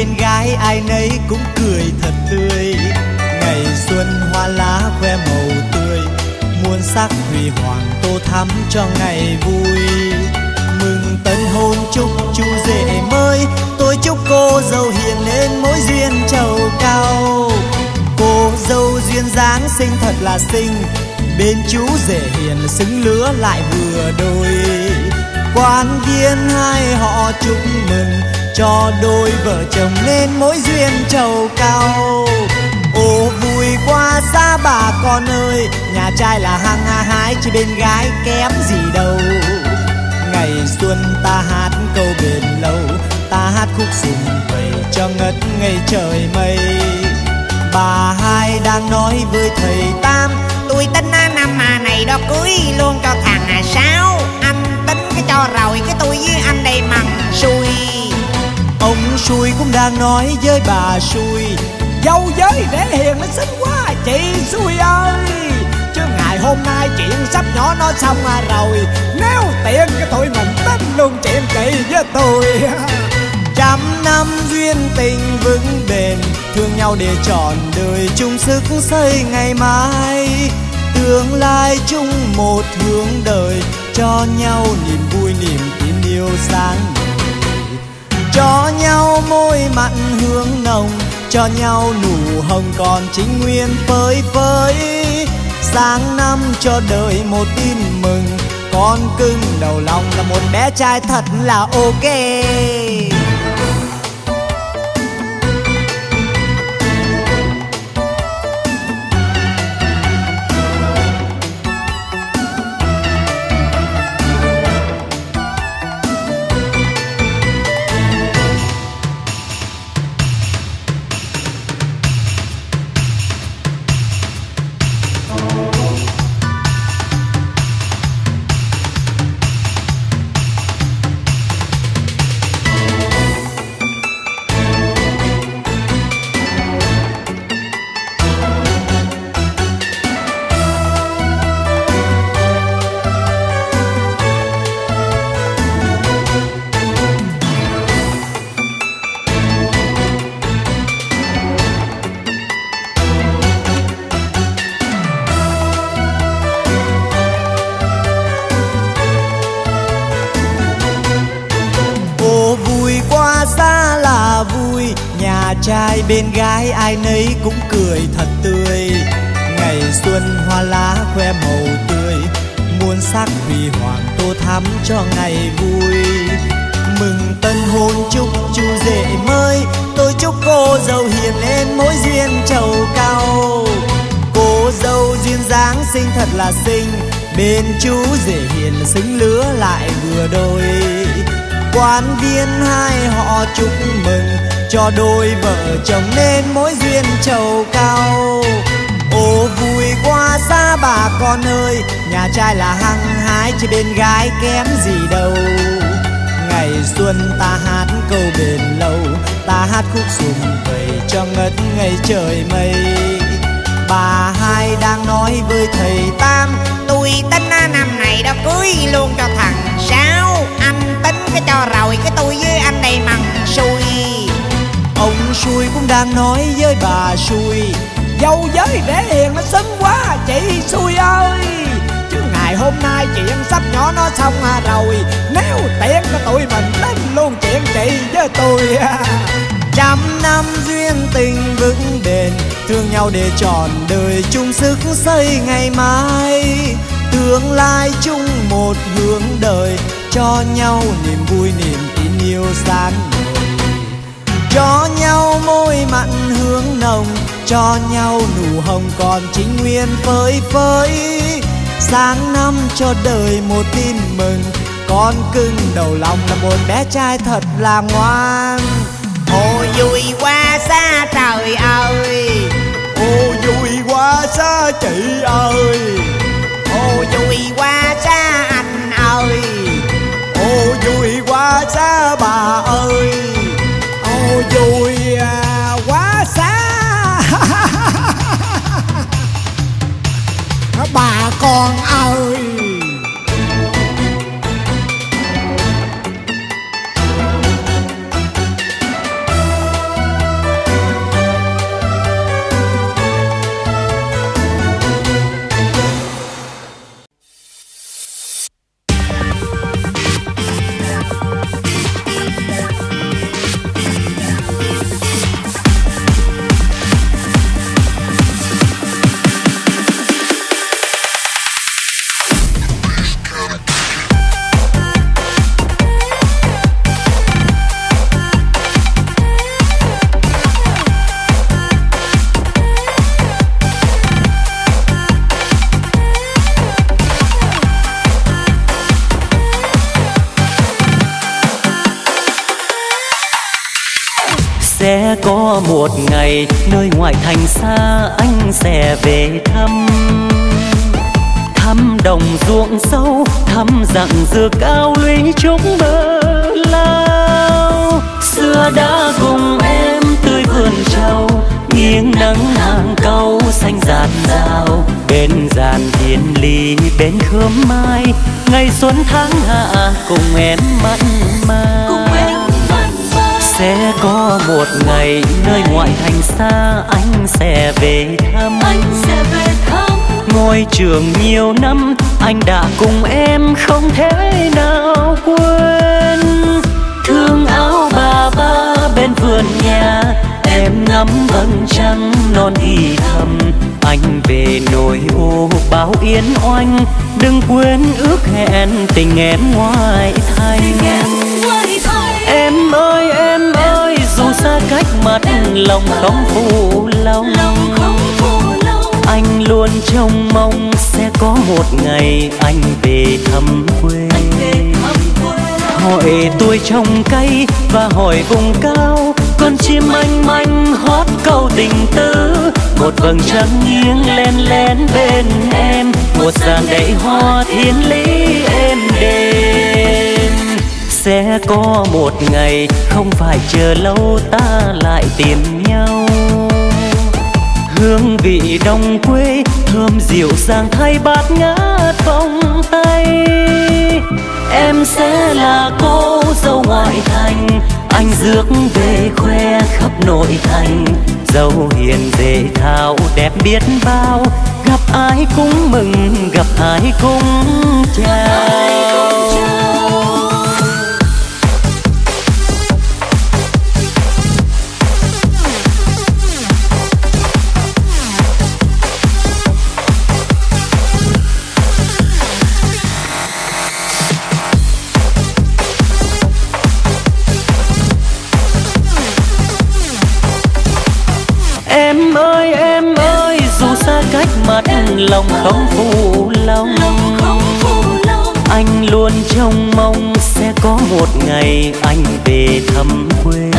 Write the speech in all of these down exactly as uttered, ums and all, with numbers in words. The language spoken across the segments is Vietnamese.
bên gái ai nấy cũng cười thật tươi. Ngày xuân hoa lá khoe màu tươi, muôn sắc huy hoàng tô thắm cho ngày vui. Mừng tân hôn chúc chú rể mới, tôi chúc cô dâu hiền nên mối duyên trầu cao. Cô dâu duyên dáng xinh thật là xinh, bên chú rể hiền xứng lứa lại vừa đôi. Quan viên hai họ chúc mừng cho đôi vợ chồng nên mối duyên trầu cao. Ô vui quá xa bà con ơi, nhà trai là hăng ha hái chứ bên gái kém gì đâu. Ngày xuân ta hát câu bền lâu, ta hát khúc sum vầy cho ngất ngây trời mây. Bà hai đang nói với thầy Tam, tôi tính năm mà này đó cưới luôn cho thằng à Sáu. Anh tính cái cho rồi cái tôi với anh đây mằng xui. Ông xui cũng đang nói với bà xui, dâu với để hiền nó xinh quá chị xui ơi. Chứ ngày hôm nay chuyện sắp nhỏ nó xong à rồi, nếu tiện cái tụi mình tính luôn chuyện chị với tôi. Trăm năm duyên tình vững bền, thương nhau để trọn đời chung sức xây ngày mai. Tương lai chung một hướng đời, cho nhau niềm vui niềm tin yêu sáng ngời. Cho nhau môi mặn hương nồng, cho nhau nụ hồng còn chính nguyên phơi phới. Sáng năm cho đời một tin mừng, con cưng đầu lòng là một bé trai thật là ok. Trai bên gái ai nấy cũng cười thật tươi. Ngày xuân hoa lá khoe màu tươi, muôn sắc huy hoàng tô thắm cho ngày vui. Mừng tân hôn chúc chú rể mới, tôi chúc cô dâu hiền lên mối duyên trầu cao. Cô dâu duyên dáng xinh thật là xinh, bên chú rể hiền xứng lứa lại vừa đôi. Quan viên hai họ chúc mừng cho đôi vợ chồng nên mối duyên trầu cao. Ô vui quá xa bà con ơi, nhà trai là hăng hái chứ bên gái kém gì đâu. Ngày xuân ta hát câu bền lâu, ta hát khúc sum vầy cho ngất ngây trời mây. Bà hai đang nói với thầy Tam, tôi tính năm này đó cưới luôn cho thằng Sáu. Anh tính cái cho rồi cái tôi với anh đây mằng xui. Ông xui cũng đang nói với bà xui, dâu với để hiền nó xinh quá chị xui ơi. Chứ ngày hôm nay chuyện sắp nhỏ nó xong à rồi, nếu tiện cho tụi mình tính luôn chuyện chị với tôi. Trăm năm duyên tình vững bền, thương nhau để trọn đời chung sức xây ngày mai. Tương lai chung một hướng đời, cho nhau niềm vui niềm tin yêu sáng ngời. Cho nhau môi mặn hương nồng, cho nhau nụ hồng còn chính nguyên phơi phới. Sáng năm cho đời một tin mừng, con cưng đầu lòng là một bé trai thật là ngoan. Ô vui quá xa trời ơi, ô vui quá xa chị ơi, ô vui quá xa anh ơi, ô vui quá xa bà ơi, ô vui quá xa bà con ơi. có một ngày nơi ngoại thành xa anh sẽ về thăm. Thăm đồng ruộng sâu, thăm dặn dừa cao lũy trúc bờ lao. Xưa đã cùng em tươi vườn trầu, nghiêng nắng hàng cau xanh rạt rào. Bên giàn thiên lý bên khóm mai, ngày xuân tháng hạ cùng em mặn mà. Sẽ có một ngày nơi ngoại thành xa anh sẽ về thăm. Anh sẽ về thăm ngôi trường nhiều năm anh đã cùng em không thể nào quên. Thương áo bà ba bên vườn nhà, em ngắm vầng trăng non thì thầm. Anh về nồi ô báo yên oanh, đừng quên ước hẹn tình em ngoại thành. Em ơi em ơi, dù xa cách mặt lòng không phụ lòng. Anh luôn trông mong sẽ có một ngày anh về thăm quê. Hỏi tuổi trồng cây và hỏi vùng cao, con chim manh manh hót câu tình tứ. Một vầng trăng nghiêng len lén bên em, một dàn đầy hoa thiên lý êm đềm. Sẽ có một ngày không phải chờ lâu ta lại tìm nhau. Hương vị đồng quê thơm dịu dàng thay bát ngát vòng tay. Em sẽ là cô dâu ngoại thành, anh rước về khoe khắp nội thành. Dâu hiền dễ thao đẹp biết bao, gặp ai cũng mừng gặp ai cũng chào. Em ơi em ơi, dù xa cách mặt lòng không phụ lòng. Anh luôn trông mong sẽ có một ngày anh về thăm quê.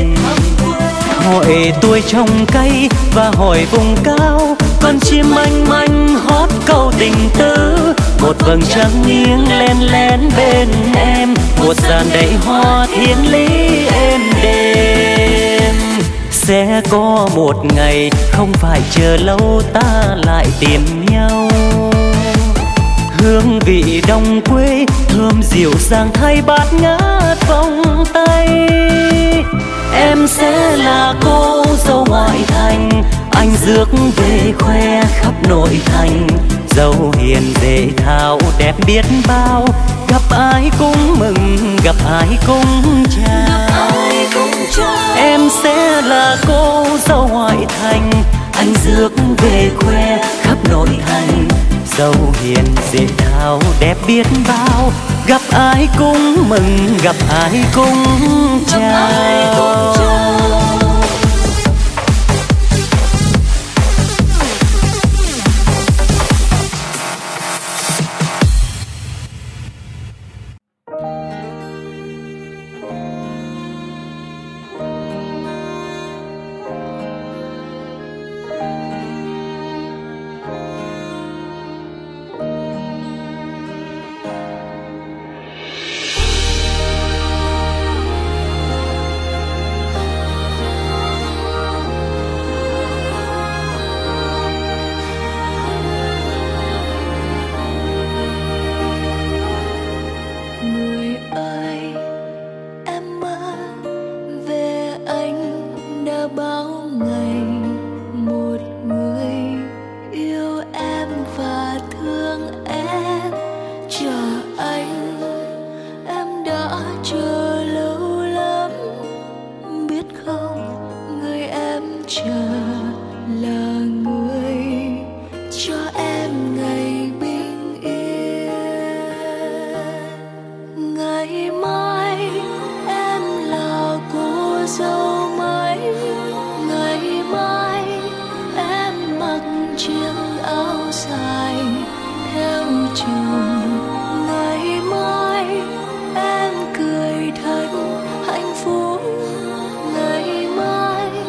Hỏi tuổi trồng cây và hỏi vùng cao, con chim manh manh hót câu tình tứ. Một vầng trăng nghiêng len lén bên em, một dàn đầy hoa thiên lý êm đềm. Sẽ có một ngày không phải chờ lâu ta lại tìm nhau. Hương vị đồng quê thơm dịu dàng thay bát ngát vòng tay. Em sẽ là cô dâu ngoại thành, anh rước về khoe khắp nội thành. Dâu hiền dễ thao đẹp biết bao, gặp ai cũng mừng gặp ai cũng chào. Em sẽ là cô dâu ngoại thành, anh rước về khoe khắp nội thành. Dâu hiền dễ thao đẹp biết bao, gặp ai cũng mừng gặp ai cũng chào. Ngày mai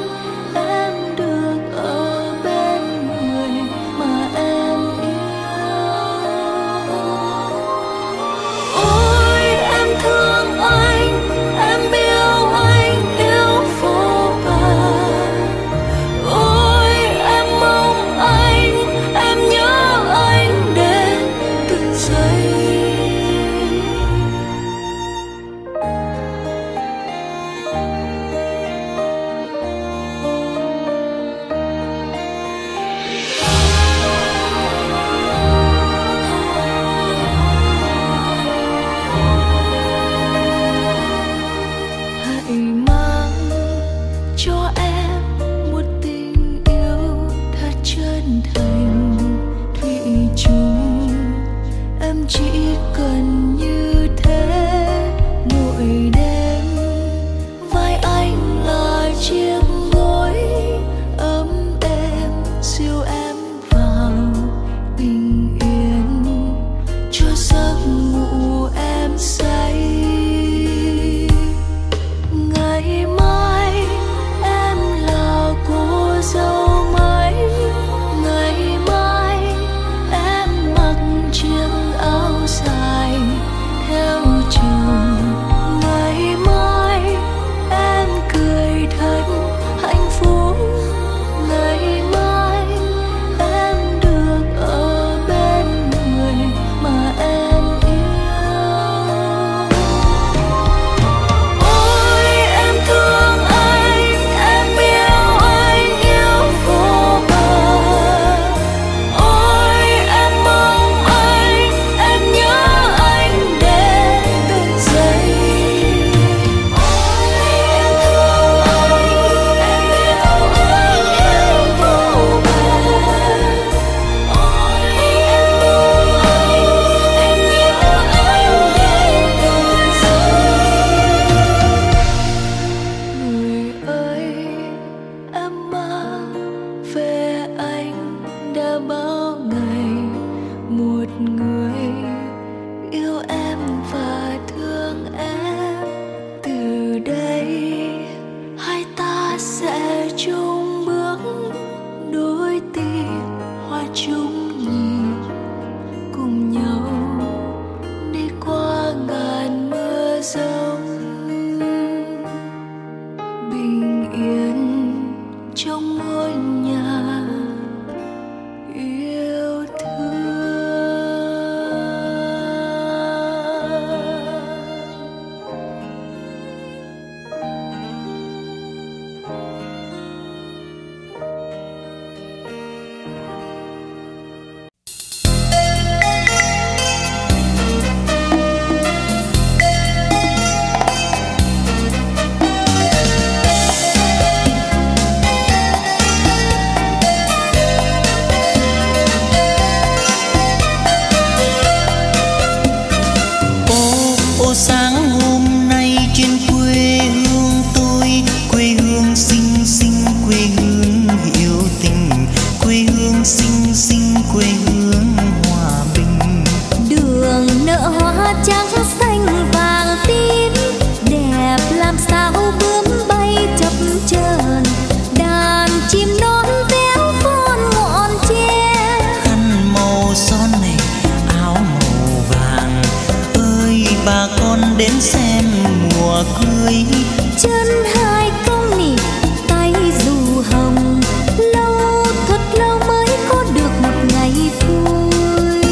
đến xem mùa cưới. Chân hai công nỉ tay dù hồng, lâu thật lâu mới có được một ngày vui.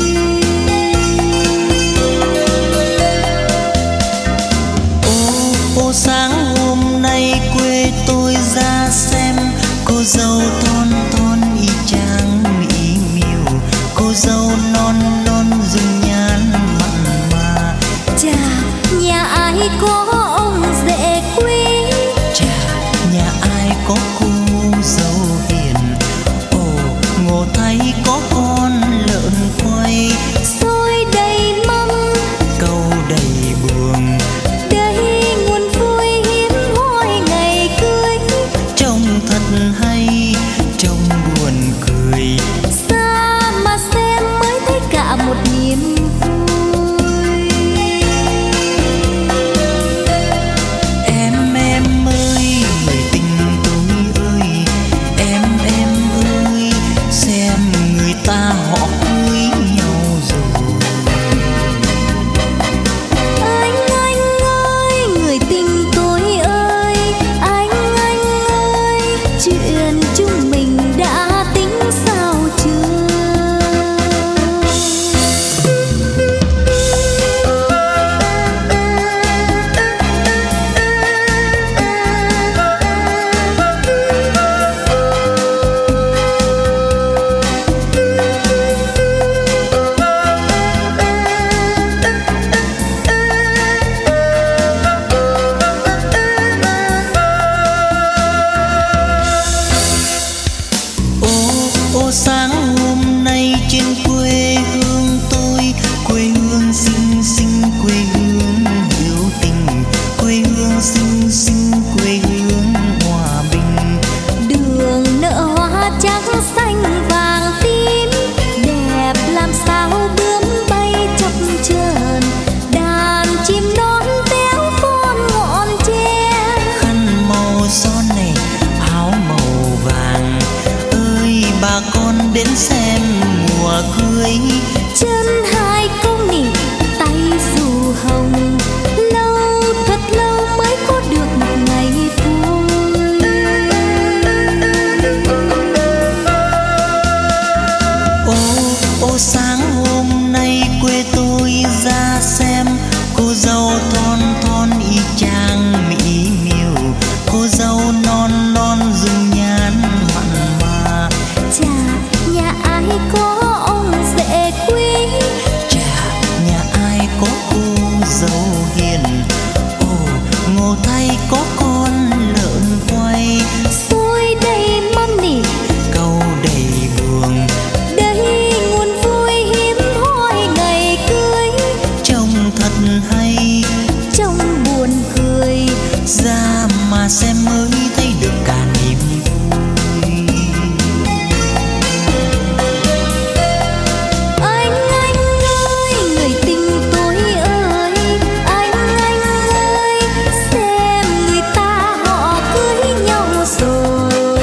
Ô ô sáng hôm nay quê tôi ra xem, cô dâu thon thon y chang mỹ miều, cô dâu non non dung nhan mặn mà. Chà, nhà ai có ông rể quý, Chà, nhà ai có cô dâu hiền. Ồ, ngộ thấy có con lợn quay, xôi đầy mâm câu đầy buồn. đây nguồn vui hiếm hoi ngày cưới. Trông thật hay, trông buồn cười, Xa mà xem mới thấy cả một niềm vui. em em ơi, người tình tôi ơi, em em ơi, xem người ta họ cưới nhau rồi. Anh anh ơi, người tình tôi ơi, anh anh ơi, chuyện chúng mình đã tính sao chưa? Ô ô sáng hôm nay trên quê hương tôi, quê hương xinh xinh, quê hương hiếu tình, quê hương xinh xinh, quê hương hòa bình. Đường nở hoa trắng xanh vàng tím, đẹp làm sao bướm bay chập chờn, đàn chim đón véo von ngọn tre. Khăn màu son này, áo màu vàng, ơi bà con đến xem mùa cưới. Chân hai công nỉ tay dù hồng, lâu thật lâu mới có được một ngày vui. Ô ô sáng hôm nay quê tôi ra xem, cô dâu thon thon y chang mỹ miều, cô dâu non non dung nhan mặn mà. Chà, nhà ai có ông rể quý, Chà, nhà ai có cô dâu hiền. Ồ, ngộ thay có con lợn quay, xôi đầy mâm nỉ câu đầy buồn. đây nguồn vui hiếm hoi ngày cưới. Trông thật hay, Trông buồn cười, ra mà xem mới thấy được cả niềm vui. anh anh ơi, người tình tôi ơi, anh anh ơi, xem người ta họ cưới nhau rồi.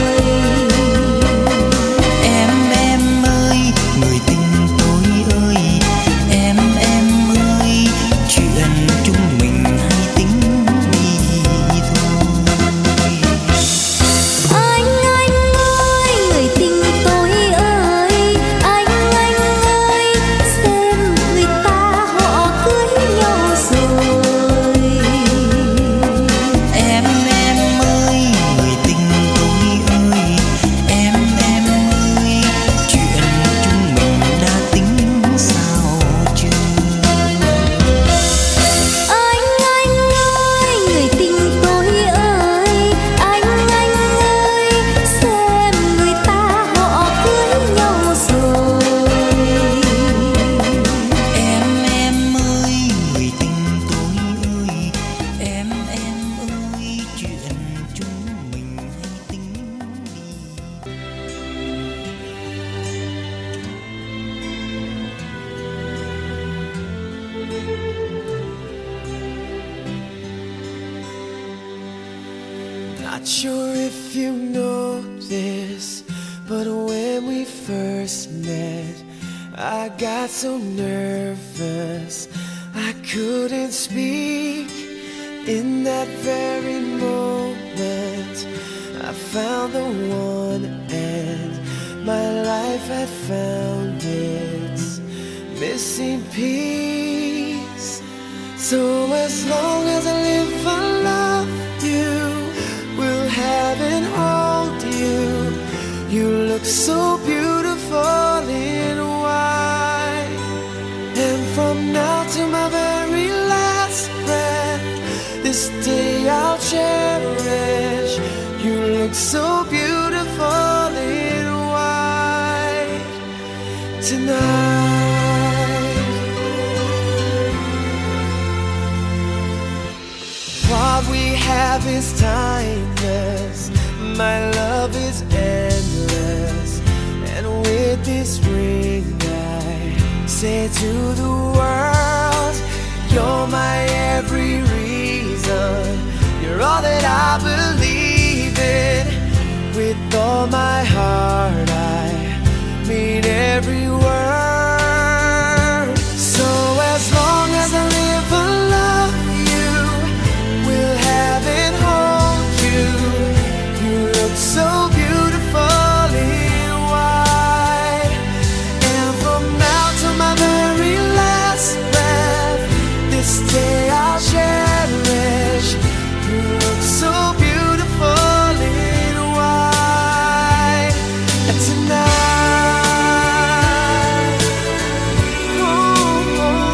Em em ơi, người tình tôi ơi, em em ơi, chuyện chúng mình hay tính đi thôi. Anh anh ơi, người tình tôi ơi, anh anh ơi, xem người ta họ cưới nhau rồi. Em em ơi, người tình tôi ơi, em em ơi, chuyện chúng mình đã tính sao chưa? Anh anh ơi, người tình tôi ơi, anh anh ơi, xem người ta họ cưới nhau rồi. Em em ơi, người tình tôi ơi, em em ơi, chuyện chúng mình hay tính đi. Not sure if you know this, but when we first met, I got so nervous. I I couldn't speak in that very moment. I found the one and my life had found its missing piece. So as long as I live, I love you, will have and hold you. You look so beautiful in white. And from now to my very last breath, this day I'll cherish. You look so beautiful in white tonight. What we have is timeless, my love is endless. And with this ring I say to the world, you're my every reason. You're all that I believe in. With all my heart I mean every word. So as long as I live, I love you, will have and hold you. You look so beautiful in white. And from now to my very last breath, this day I'll cherish. You look so beautiful in white tonight. Oh, oh.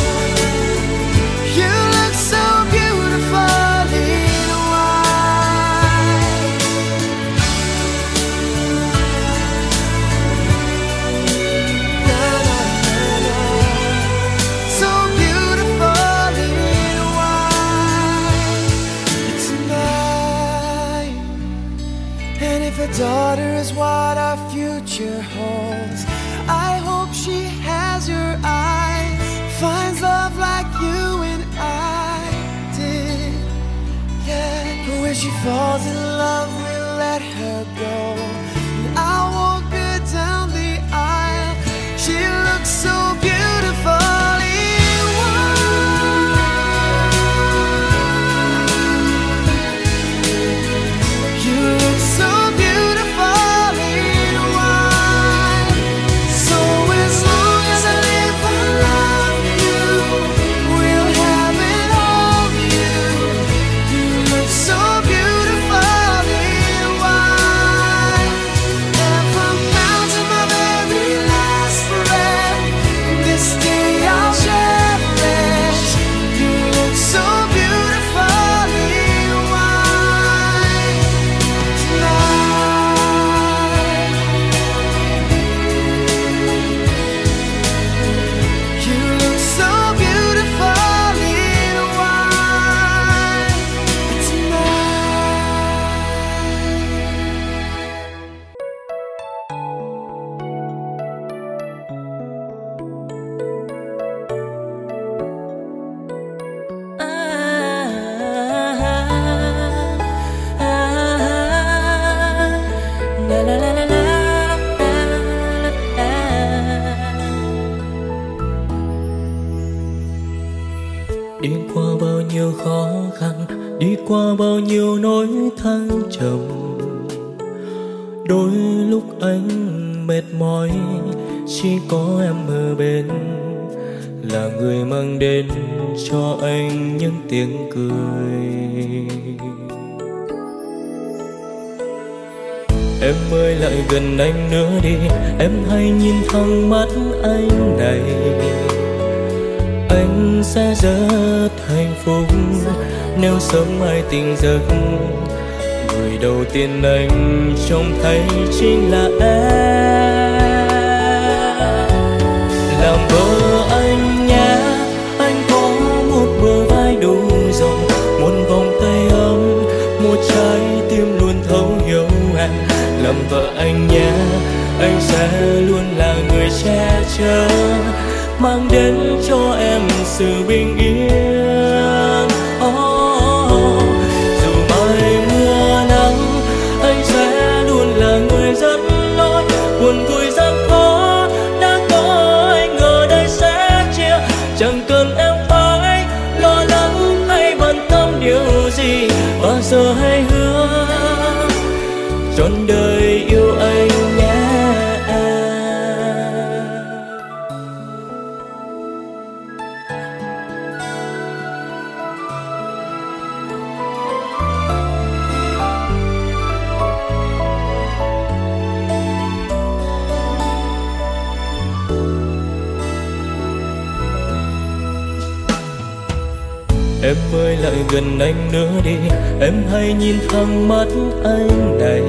You look so beautiful in white. Na, na, na, na. So beautiful in white tonight. And if a daughter is what our future holds, I hope she has your eyes, finds love like you and I did. Yeah, but when she falls in love, we'll let her go. And I'll walk her down the aisle. She looks so beautiful in white. You look so beautiful in white. So as long as I live, I love you, will have and hold you. You look so beautiful in white. And from now to my very last breath, this day I'll cherish. You look so beautiful in white tonight. You look so beautiful in white Đi qua bao nhiêu khó khăn, đi qua bao nhiêu nỗi thăng trầm. Đôi lúc anh mệt mỏi, chỉ có em ở bên, là người mang đến cho anh những tiếng cười. Em ơi lại gần anh nữa đi, em hãy nhìn thẳng mắt anh này. Anh sẽ rất hạnh phúc nếu sớm mai tỉnh giấc, người đầu tiên anh trông thấy chính là em. Làm vợ anh nhé, anh có một bờ vai đủ rộng, một vòng tay ấm, một trái tim luôn thấu hiểu em. Làm vợ anh nhé, anh sẽ luôn là người che chở, mang đến cho em sự bình yên. Oh, oh, oh. Dù mai mưa nắng, anh sẽ luôn là người dẫn lối. Buồn vui gian khó đã có anh ở đây sẽ chia, chẳng cần em phải Em ơi lại gần anh nữa đi, em hãy nhìn thẳng mắt anh này.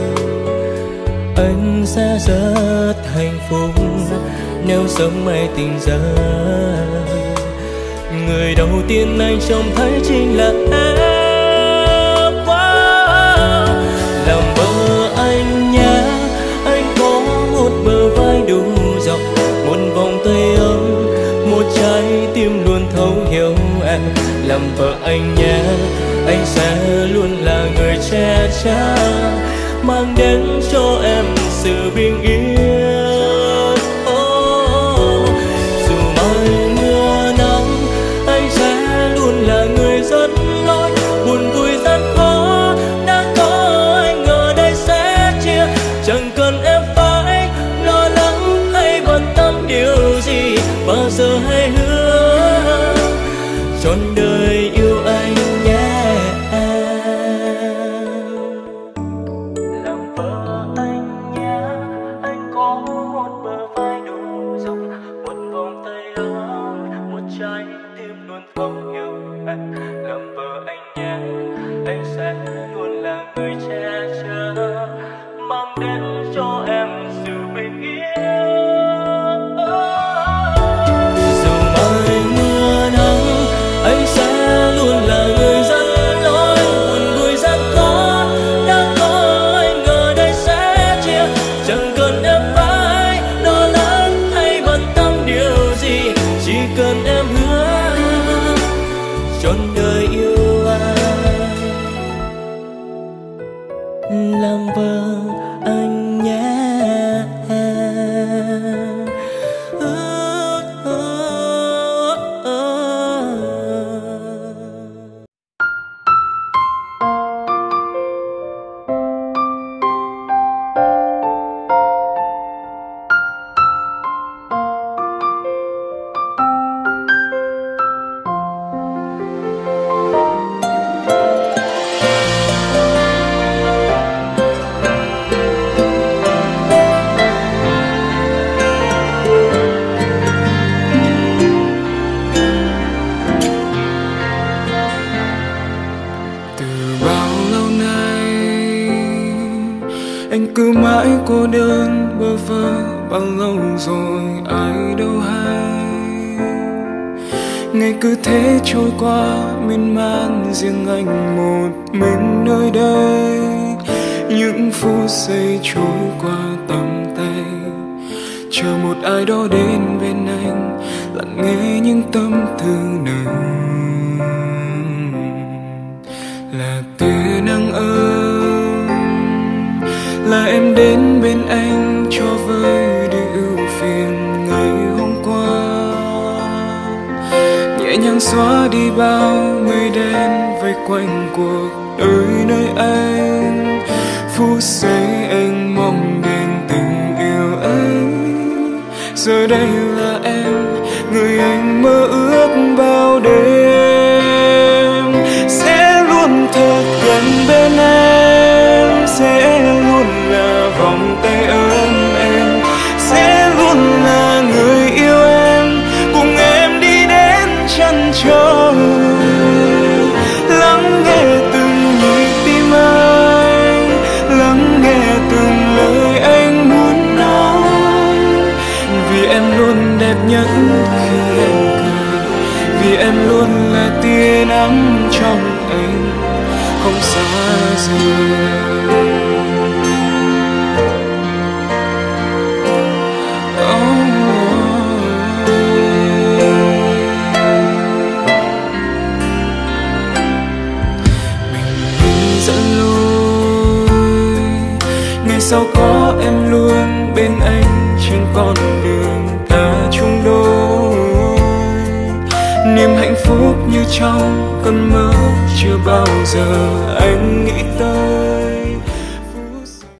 Anh sẽ rất hạnh phúc nếu sớm mai tỉnh giấc. Người đầu tiên anh trông thấy chính là em. Wow. Làm vợ anh nhé, anh có một bờ vai đủ rộng, một vòng tay ấm, một trái tim luôn thấu hiểu em. Làm vợ anh nhé, anh sẽ luôn là người che chở, mang đến cho em sự bình yên. Oh, dù mai mưa nắng, anh sẽ luôn là người dẫn lối. Buồn vui rất khó, đã có anh ở đây sẽ chia. Chẳng cần em phải lo lắng hay bận tâm điều gì, bao giờ hãy hứa trọn đời yêu anh nhé. Làm vợ anh nhé, anh có một bờ vai đủ rộng, một vòng tay ấm, một trái tim luôn thấu hiểu em. Làm vợ anh nhé, anh sẽ luôn là người che chở, mang đến cho em sự bình yên. Dù mai mưa nắng, anh sẽ luôn là người dẫn lối. Buồn vui rất khó, đã có anh ở đây sẽ chia. Chẳng cần em phải lo lắng hay bận tâm điều gì, chỉ cần em hứa trọn đời yêu anh. Làm vợ anh nhé. Cứ mãi cô đơn bơ vơ, bao lâu rồi ai đâu hay. Ngày cứ thế trôi qua miên man, riêng anh một mình nơi đây. Những phút giây trôi qua tầm tay, chờ một ai đó đến bên anh, lặng nghe những tâm tư nồng. Là tia nắng ấm, là em đến bên anh cho vơi đi ưu phiền ngày hôm qua. Nhẹ nhàng xóa đi bao mây đen vây quanh cuộc đời nơi anh. Phút giây anh mong đến tình yêu anh, giờ đây là em, người anh mơ ước bao đêm. Sẽ luôn thật gần bên em, sẽ luôn là vòng tay ấm em, sẽ luôn là người yêu em, cùng em đi đến chân trời. Lắng nghe từng nhịp tim anh, lắng nghe từng lời anh muốn nói. Vì em luôn đẹp nhất khi em cười, vì em luôn là tia nắng trong anh, không xa rời. Sao có em luôn bên anh trên con đường ta chung đôi. Niềm hạnh phúc như trong cơn mơ chưa bao giờ anh nghĩ tới.